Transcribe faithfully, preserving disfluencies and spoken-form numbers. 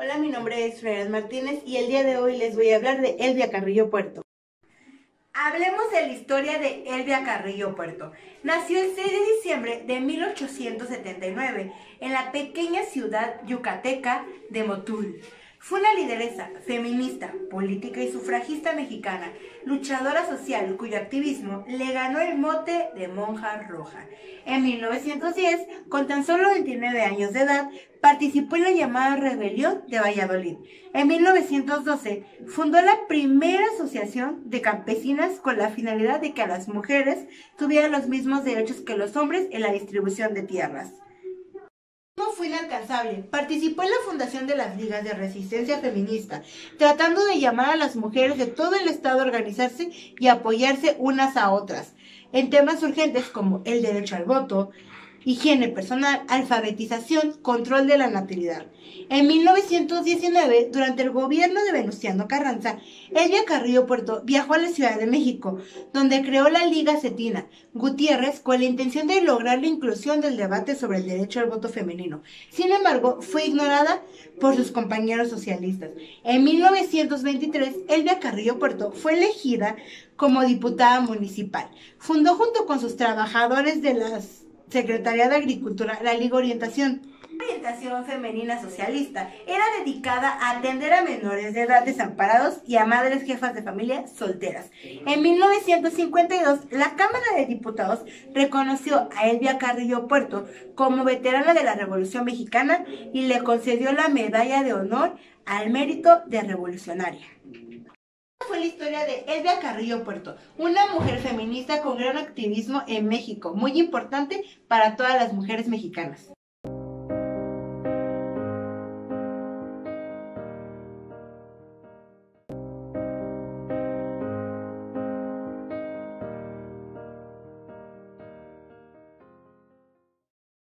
Hola, mi nombre es Freya Martínez y el día de hoy les voy a hablar de Elvia Carrillo Puerto. Hablemos de la historia de Elvia Carrillo Puerto. Nació el seis de diciembre de mil ochocientos setenta y nueve en la pequeña ciudad yucateca de Motul. Fue una lideresa feminista, política y sufragista mexicana, luchadora social cuyo activismo le ganó el mote de monja roja. En mil novecientos diez, con tan solo veintinueve años de edad, participó en la llamada Rebelión de Valladolid. En mil novecientos doce, fundó la primera asociación de campesinas con la finalidad de que las mujeres tuvieran los mismos derechos que los hombres en la distribución de tierras. No fue inalcanzable. Participó en la fundación de las ligas de resistencia feminista, tratando de llamar a las mujeres de todo el estado a organizarse y apoyarse unas a otras en temas urgentes como el derecho al voto, higiene personal, alfabetización, control de la natalidad. En mil novecientos diecinueve, durante el gobierno de Venustiano Carranza, Elvia Carrillo Puerto viajó a la Ciudad de México, donde creó la Liga Cetina Gutiérrez con la intención de lograr la inclusión del debate sobre el derecho al voto femenino. Sin embargo, fue ignorada por sus compañeros socialistas. En mil novecientos veintitrés, Elvia Carrillo Puerto fue elegida como diputada municipal. Fundó junto con sus trabajadores de las Secretaría de Agricultura, la Liga Orientación. La orientación femenina socialista era dedicada a atender a menores de edad desamparados y a madres jefas de familia solteras. En mil novecientos cincuenta y dos, la Cámara de Diputados reconoció a Elvia Carrillo Puerto como veterana de la Revolución Mexicana y le concedió la Medalla de Honor al Mérito de Revolucionaria. Fue la historia de Elvia Carrillo Puerto, una mujer feminista con gran activismo en México, muy importante para todas las mujeres mexicanas.